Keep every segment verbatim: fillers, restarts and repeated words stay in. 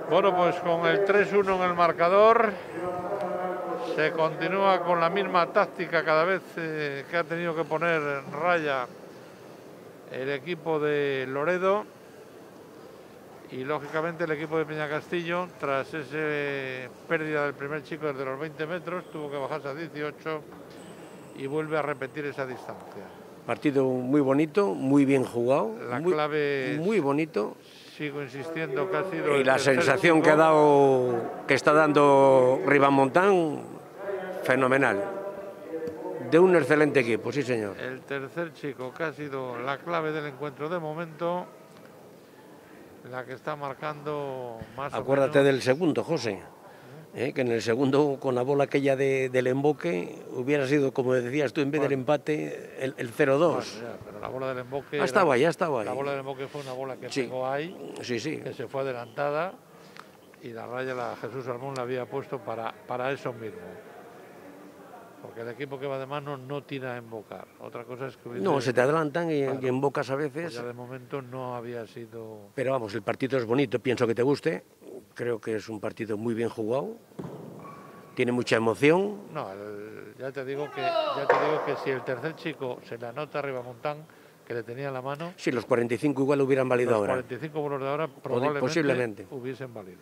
Bueno, pues con el tres uno en el marcador, se continúa con la misma táctica cada vez eh, que ha tenido que poner en raya el equipo de Loredo. Y lógicamente el equipo de Peñacastillo, tras esa pérdida del primer chico desde los veinte metros, tuvo que bajarse a dieciocho y vuelve a repetir esa distancia. Partido muy bonito, muy bien jugado, La muy, clave muy bonito. Sigo insistiendo que ha sido... Y la sensación chico. que ha dado, que está dando Ribamontán, fenomenal. De un excelente equipo, sí señor. El tercer chico que ha sido la clave del encuentro de momento, la que está marcando más Acuérdate o menos... del segundo, José, ¿eh? Que en el segundo, con la bola aquella de, del emboque, hubiera sido, como decías tú, en vez bueno, del empate, el, el cero dos. Bueno, pero la bola del emboque... Ah, estaba ahí, ya estaba ahí. La bola del emboque fue una bola que sí. pegó ahí, sí, sí. que se fue adelantada, y la raya la Jesús Salmón la había puesto para, para eso mismo. Porque el equipo que va de mano no tira a embocar. Otra cosa es que... Hubiese... No, se te adelantan y, claro, y embocas a veces. Pues ya de momento no había sido... Pero vamos, el partido es bonito, pienso que te guste. Creo que es un partido muy bien jugado. Tiene mucha emoción. No, el, ya, te digo que, ya te digo que si el tercer chico se le anota a Ribamontán, que le tenía en la mano... Sí, los cuarenta y cinco igual hubieran valido los ahora. Los cuarenta y cinco bolos de ahora probablemente posiblemente hubiesen valido.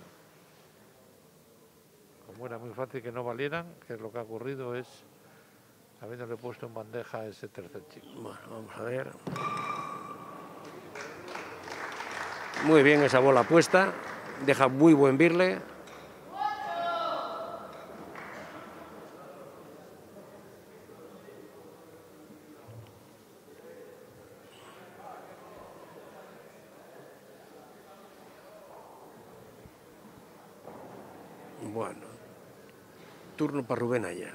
Como era muy fácil que no valieran, que es lo que ha ocurrido, es habiéndole puesto en bandeja a ese tercer chico. Bueno, vamos a ver. Muy bien esa bola puesta, deja muy buen birle. Bueno, turno para Rubén Aya.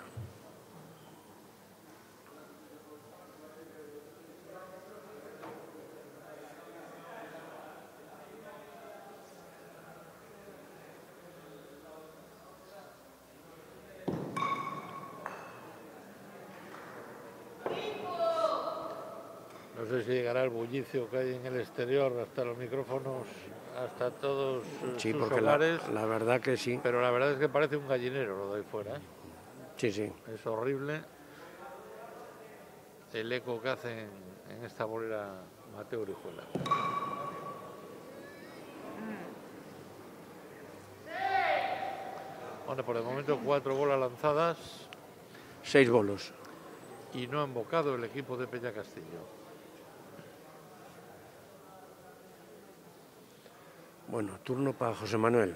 No sé si llegará el bullicio que hay en el exterior hasta los micrófonos, hasta todos sí, sus porque hogares. La, la verdad que sí. Pero la verdad es que parece un gallinero lo de ahí fuera, ¿eh? Sí, sí. Es horrible el eco que hace en, en esta bolera Mateo Orihuela. Bueno, por el momento cuatro bolas lanzadas. Seis bolos. Y no ha embocado el equipo de Peñacastillo. Bueno, turno para José Manuel.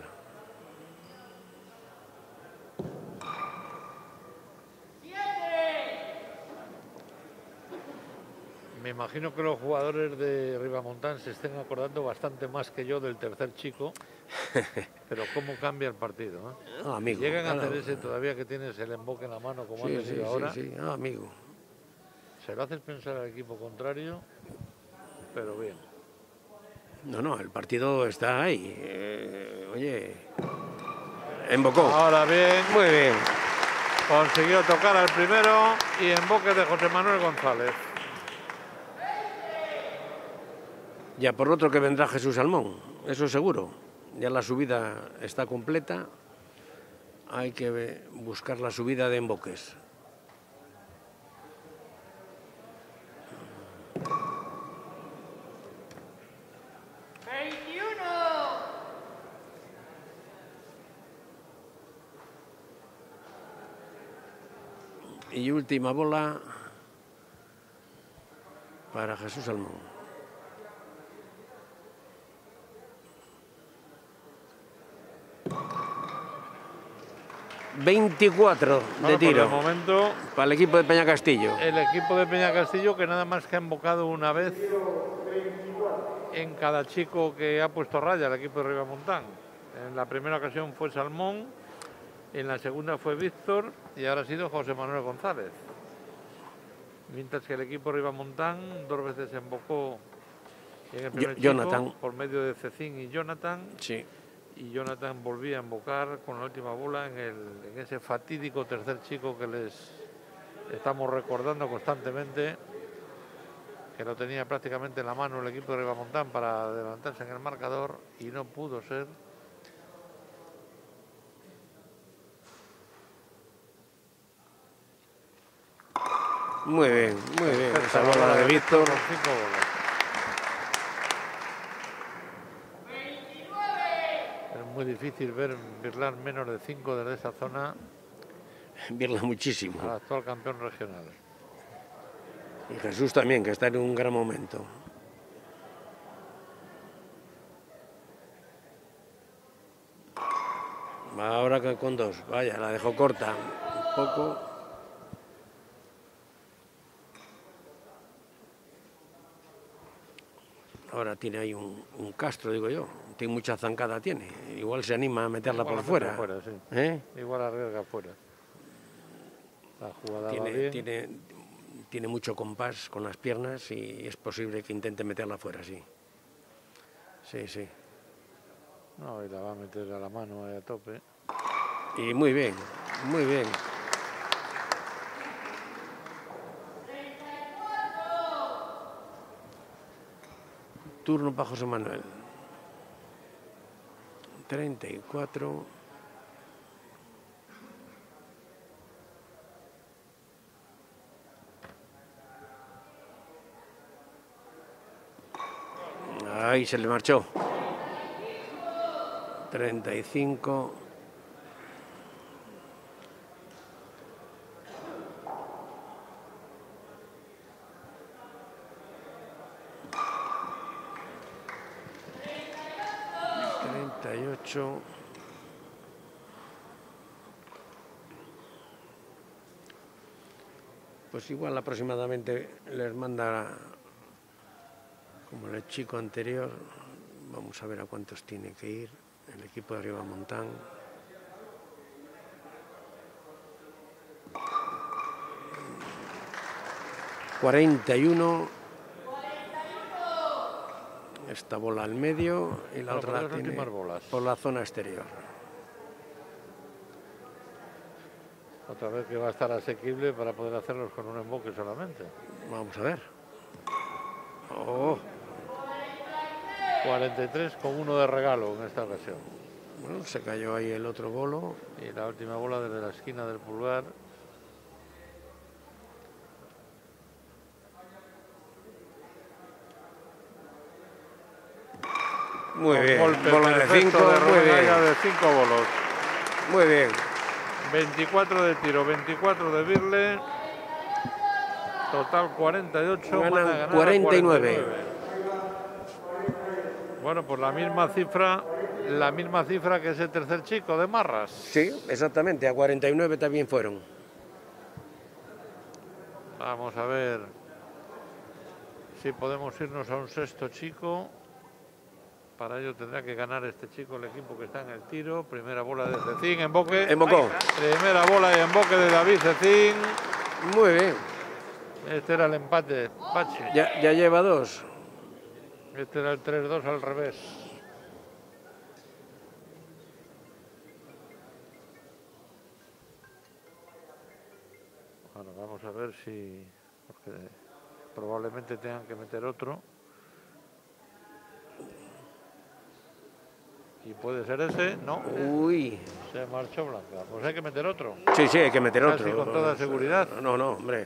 Me imagino que los jugadores de Ribamontán se estén acordando bastante más que yo del tercer chico. Pero cómo cambia el partido, ¿eh? No, amigo. Llegan a claro. hacer ese todavía que tienes el emboque en la mano como sí, ha tenido sí, ahora. Sí, sí, no, amigo. Se lo haces pensar al equipo contrario, pero bien. No, no, el partido está ahí. Eh, oye, embocó. Ahora bien. Muy bien. Consiguió tocar al primero y emboque de José Manuel González. Ya por otro que vendrá Jesús Salmón, eso seguro. Ya la subida está completa. Hay que buscar la subida de emboques. Y última bola para Jesús Salmón. veinticuatro de tiro. Por el momento, para el equipo de Peñacastillo. El equipo de Peñacastillo que nada más que ha embocado una vez en cada chico que ha puesto raya el equipo de Ribamontán. En la primera ocasión fue Salmón, en la segunda fue Víctor y ahora ha sido José Manuel González. Mientras que el equipo Ribamontán dos veces embocó en el primer Jonathan. chico por medio de Cecín y Jonathan. Sí. Y Jonathan volvía a embocar con la última bola en, el, en ese fatídico tercer chico que les estamos recordando constantemente, que lo tenía prácticamente en la mano el equipo de Ribamontán para adelantarse en el marcador y no pudo ser Muy bien, muy bien. Esta Esa bola de Víctor. Con cinco bolas. Es muy difícil ver birlar menos de cinco desde esa zona Birla muchísimo. al actual campeón regional. Y Jesús también, que está en un gran momento. Ahora que con dos, vaya, la dejó corta un poco. Ahora tiene ahí un, un Castro, digo yo. Tiene mucha zancada, tiene. Igual se anima a meterla Igual por la fuera. mete fuera, sí. ¿Eh? Igual arriesga fuera. La jugada va Tiene, bien. tiene, tiene mucho compás con las piernas y es posible que intente meterla fuera, sí. Sí, sí. No, y la va a meter a la mano ahí a tope. Y muy bien, muy bien. Turno para José Manuel. treinta y cuatro. Ahí se le marchó. treinta y cinco. treinta y ocho. Pues igual aproximadamente les manda como el chico anterior. Vamos a ver a cuántos tiene que ir el equipo de Arriba Montán. cuarenta y uno. Esta bola al medio y la Bueno, otra por la las tiene últimas bolas. por la zona exterior. Otra vez que va a estar asequible para poder hacerlos con un emboque solamente. Vamos a ver. Oh, cuarenta y tres con uno de regalo en esta ocasión. bueno, se cayó ahí el otro bolo. Y la última bola desde la esquina del pulgar. Muy Con bien. golpe Bola de perfecto cinco. de Muy Rubén bien. Aya de cinco bolos. Muy bien. veinticuatro de tiro, veinticuatro de birle. Total cuarenta y ocho. Ganan van a ganar a cuarenta y nueve. cuarenta y nueve. Bueno, pues la misma cifra, la misma cifra que ese tercer chico de Marras. Sí, exactamente. A cuarenta y nueve también fueron. Vamos a ver si podemos irnos a un sexto chico. Para ello tendrá que ganar este chico el equipo que está en el tiro. Primera bola de Cecín, emboque. Embocó. Primera bola y emboque de David Cecín. Muy bien. Este era el empate, Pachi. Ya, ya lleva dos. Este era el tres dos al revés. Bueno, vamos a ver si... Porque probablemente tengan que meter otro. Y puede ser ese, no. Uy. Se marchó Blanca. Pues hay que meter otro. Sí, sí, hay que meter Casi otro. con toda seguridad. No, no, hombre.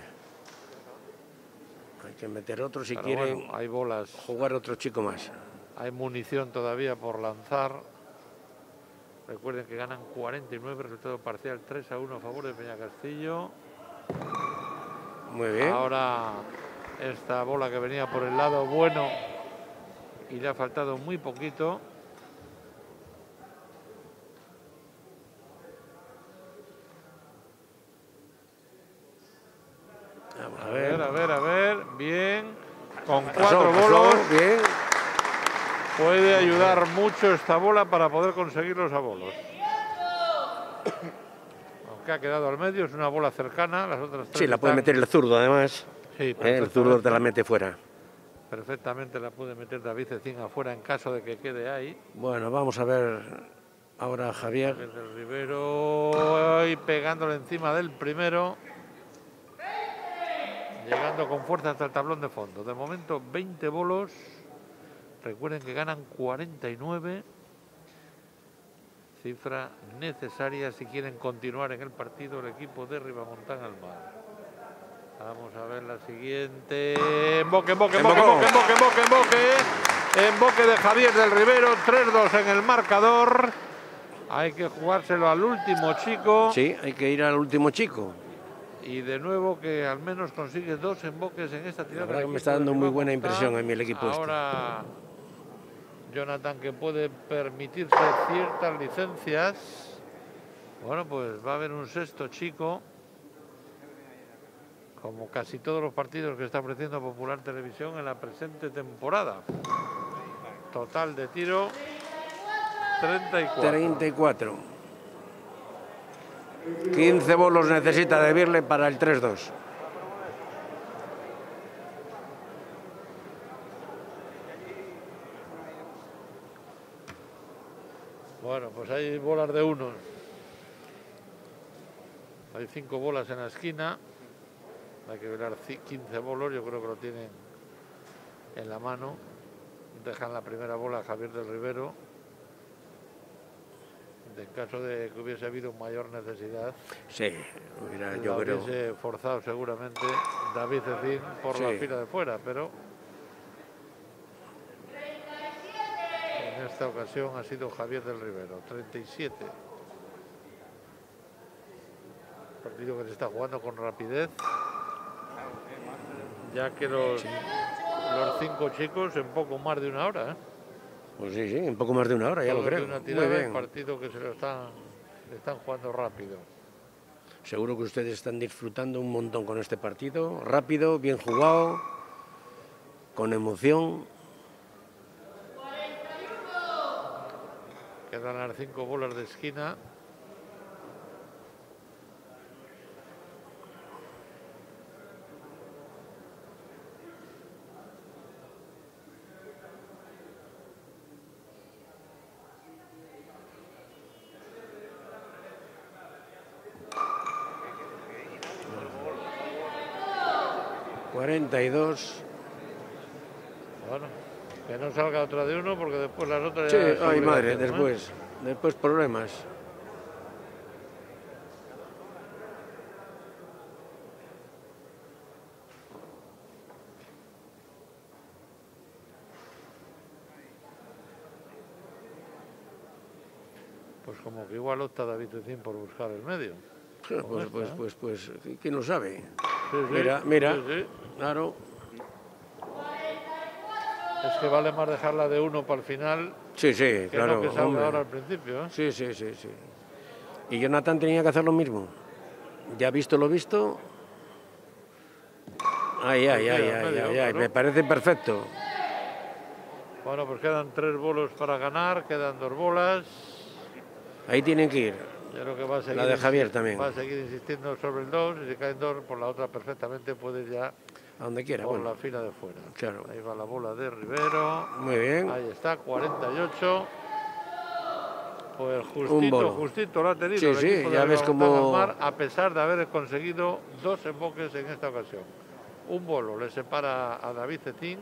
Hay que meter otro si Pero quieren bueno, hay bolas, jugar otro chico más. hay munición todavía por lanzar. Recuerden que ganan cuarenta y nueve, resultado parcial tres a uno a favor de Peña Castillo. Muy bien. Ahora esta bola que venía por el lado bueno y le ha faltado muy poquito. Vamos A ver, a ver, a ver, bien. Con Pasó, cuatro pasó, bolos bien. puede ayudar mucho esta bola para poder conseguir los abolos. Aunque ha quedado al medio, es una bola cercana, las otras tres Sí, la puede están- meter el zurdo además. Sí, Eh, el zurdo te la perfectamente. mete fuera. Perfectamente la puede meter David Cecín afuera en caso de que quede ahí. Bueno, vamos a ver ahora a Javier. Desde Rivero ahí pegándole encima del primero. Llegando con fuerza hasta el tablón de fondo. De momento veinte bolos. Recuerden que ganan cuarenta y nueve. Cifra necesaria si quieren continuar en el partido el equipo de Ribamontán al Mar. Vamos a ver la siguiente. Emboque, emboque, emboque, emboque, emboque, emboque, emboque. Emboque de Javier del Rivero, tres dos en el marcador. Hay que jugárselo al último chico. Sí, hay que ir al último chico. Y de nuevo que al menos consigue dos emboques en esta tirada. La verdad que me está dando muy buena impresión a mí el equipo este. Ahora Jonathan, que puede permitirse ciertas licencias. Bueno, pues va a haber un sexto chico. Como casi todos los partidos que está ofreciendo Popular Televisión en la presente temporada. Total de tiro treinta y cuatro. treinta y cuatro. quince bolos necesita de Birle para el tres dos. Bueno, pues hay bolas de uno. Hay cinco bolas en la esquina. Hay que ver quince bolos, yo creo que lo tienen en la mano. Dejan la primera bola a Javier del Rivero. En caso de que hubiese habido mayor necesidad, sí, mira, yo lo creo. hubiese forzado seguramente David Cecín por sí. La fila de fuera, pero en esta ocasión ha sido Javier del Rivero, treinta y siete. Partido que se está jugando con rapidez, ya que los, sí. los cinco chicos en poco más de una hora, ¿eh? Pues sí, sí, un poco más de una hora, ya lo creo. Una tirada, muy bien. Partido que se lo están, están jugando rápido. Seguro que ustedes están disfrutando un montón con este partido. Rápido, bien jugado, con emoción. Quedan las cinco bolas de esquina. cuarenta y dos. Bueno, que no salga otra de uno porque después las otras sí, ya... ay madre, después, ¿eh? después problemas. Pues como que igual opta David Cecín por buscar el medio. Pues, pues, pues, pues, pues, ¿quién lo sabe? Sí, sí, mira, mira, sí, sí. Claro. Es que vale más dejarla de uno para el final. Sí, sí, que claro. No que salga ahora al principio, ¿eh? Sí, sí, sí, sí. Y Jonathan tenía que hacer lo mismo. Ya visto lo visto. Ay, ay, ay, ay, medio, ay, ay, ¿no? me parece perfecto. Bueno, pues quedan tres bolos para ganar, quedan dos bolas. Ahí tienen que ir. Yo creo que va a seguir, la de Javier también. Va a seguir insistiendo sobre el dos, y si caen dos, por la otra perfectamente puede ya... A donde quiera, por bueno. la fila de fuera. Claro. Ahí va la bola de Rivero. Muy bien. Ahí está, cuarenta y ocho. Pues justito, Un bolo. justito lo ha tenido. Sí, el sí, equipo de ya ves cómo... Mar, a pesar de haber conseguido dos emboques en esta ocasión. Un bolo le separa a David Cecín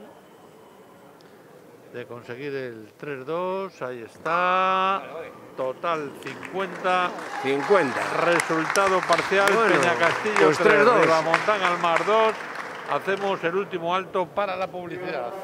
de conseguir el tres dos. Ahí está. Total cincuenta. cincuenta. Resultado parcial, bueno, Peña Castillo pues tres, tres dos. Ribamontán al Mar dos. Hacemos el último alto para la publicidad.